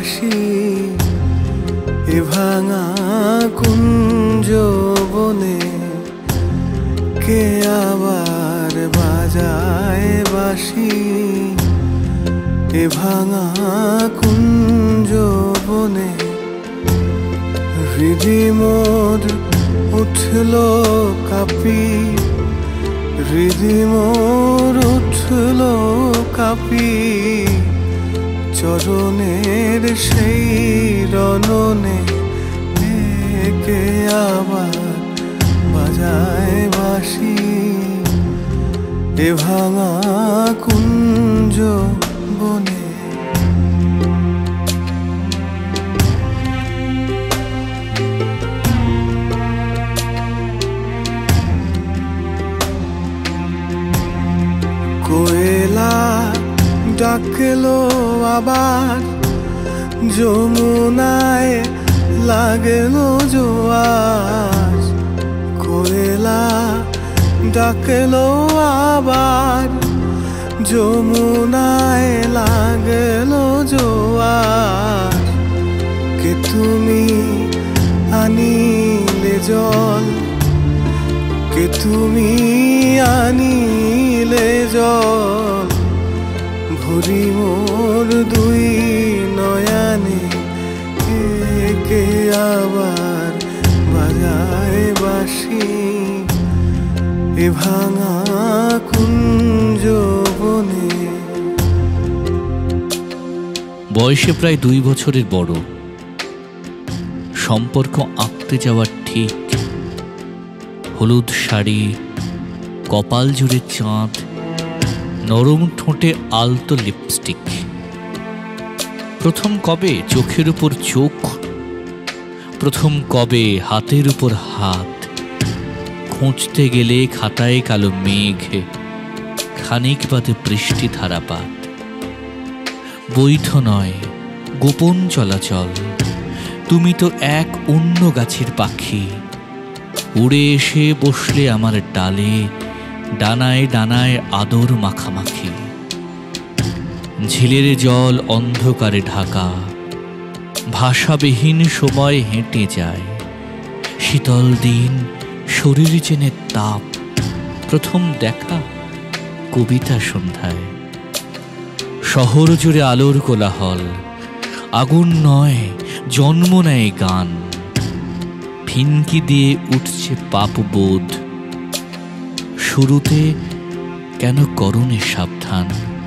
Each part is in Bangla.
বাঁশি এ ভাঙা কুঞ্জ বনে কে আবার বাজায় বাঁশি এ ভাঙা কুঞ্জ বনে হৃদি মোর উঠল কাঁপি হৃদি মোর উঠল কাঁপি চরণের সেই রণনে কে আবার বাজায় বাঁশি এ ভাঙা কুঞ্জ বনে। কোয়েলা ডাকলো আবার যমুনায় লাগলো জোয়ার কোয়েলা ডাকলো আবার যমুনায় লাগলো জোয়ার কে তুমি আনিলে জল কে তুমি আনিলে জল ভরি মোর দুই নয়নে কে আবার বাজায় বাঁশি এ ভাঙা কুঞ্জ বনে। বয়সে প্রায় 2 বছরের বড়, সম্পর্ক আঁকতে যাওয়ার ঠিক, হলুদ শাড়ি, কপাল জুড়ে চাঁদ, নরম ঠোঁটে আলতো লিপস্টিক। প্রথম কবে চোখের উপর চোখ, প্রথম কবে হাতের উপর হাত, খুঁজতে গেলে খাতায় কালো মেঘ, খানিক বাদে বৃষ্টি ধারাপাত। বৈধ নয় গোপন চলাচল, তুমি তো এক অন্য গাছের পাখি, উড়ে এসে বসলে আমার ডালে, ডানায় ডানায় আদর মাখামাখি। ঝিলের জল অন্ধকারে ঢাকা, ভাষাবিহীন সময় হেঁটে যায়। শীতল দিন, শরীর চেনে তাপ, প্রথম দেখা কবিতা সন্ধ্যায়। শহর জুড়ে আলোর কোলাহল, আগুন নয় জন্ম নেয় গান। ফিনকি দিয়ে উঠছে পাপবোধ, শুরুতে কেন করুণে সাবধান।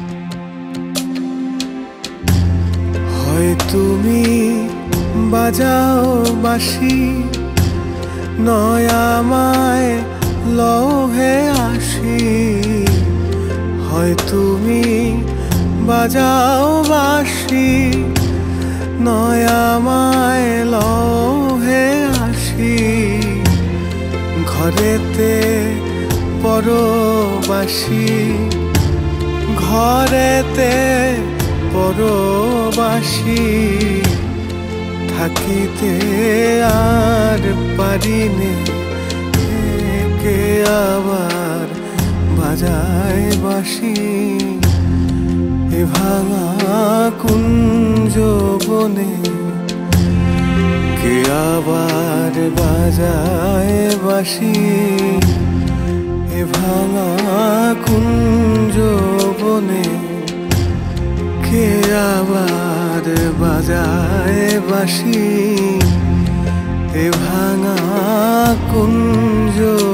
হয় তুমি বাজাও বাঁশি, নয় আমায় লহে আসি। হয় তুমি বাজাও বাঁশি, নয় আমায় লহে আসি। ঘরেতে পরবাসী, ঘরেতে পরবাসী, থাকিতে আর পারিনে কে আবার বাজায় বাঁশি এ ভাঙা কুঞ্জ বনে কে আবার বাজায় বাঁশি এ ভাঙা কুঞ্জ বনে কে আবার বাজায় বাঁশি এ ভাঙা কুঞ্জ